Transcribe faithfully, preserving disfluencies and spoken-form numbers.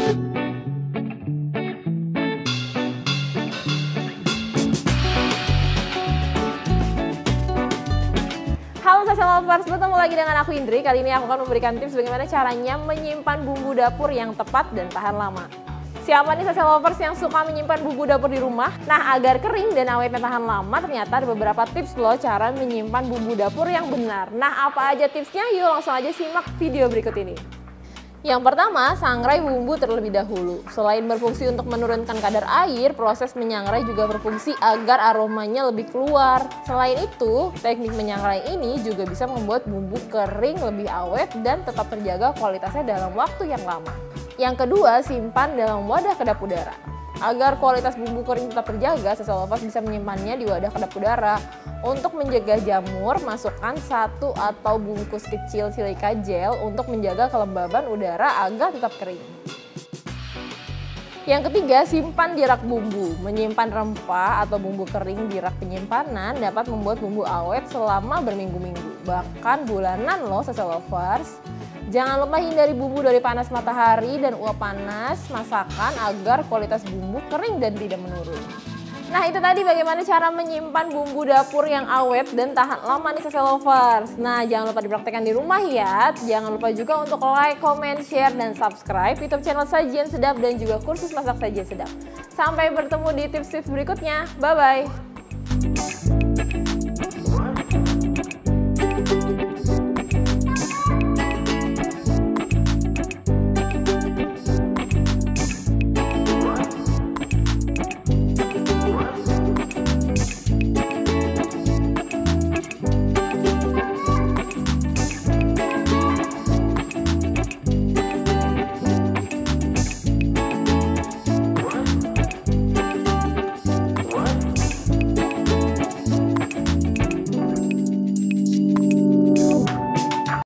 Halo Social Lovers, bertemu lagi dengan aku Indri. Kali ini aku akan memberikan tips bagaimana caranya menyimpan bumbu dapur yang tepat dan tahan lama. Siapa nih Social Lovers yang suka menyimpan bumbu dapur di rumah? Nah, agar kering dan awetnya tahan lama, ternyata ada beberapa tips loh cara menyimpan bumbu dapur yang benar. Nah, apa aja tipsnya? Yuk langsung aja simak video berikut ini. Yang pertama, sangrai bumbu terlebih dahulu. Selain berfungsi untuk menurunkan kadar air, proses menyangrai juga berfungsi agar aromanya lebih keluar. Selain itu, teknik menyangrai ini juga bisa membuat bumbu kering lebih awet dan tetap terjaga kualitasnya dalam waktu yang lama. Yang kedua, simpan dalam wadah kedap udara. Agar kualitas bumbu kering tetap terjaga, Social Lovers bisa menyimpannya di wadah kedap udara. Untuk menjaga jamur, masukkan satu atau bungkus kecil silika gel untuk menjaga kelembaban udara agar tetap kering. Yang ketiga, simpan di rak bumbu. Menyimpan rempah atau bumbu kering di rak penyimpanan dapat membuat bumbu awet selama berminggu-minggu, bahkan bulanan loh Social Lovers. Jangan lupa hindari bumbu dari panas matahari dan uap panas masakan agar kualitas bumbu kering dan tidak menurun. Nah, itu tadi bagaimana cara menyimpan bumbu dapur yang awet dan tahan lama nih Social Lovers. Nah, jangan lupa dipraktekkan di rumah ya. Jangan lupa juga untuk like, comment, share, dan subscribe YouTube channel Sajian Sedap dan juga kursus masak Sajian Sedap. Sampai bertemu di tips-tips berikutnya. Bye-bye.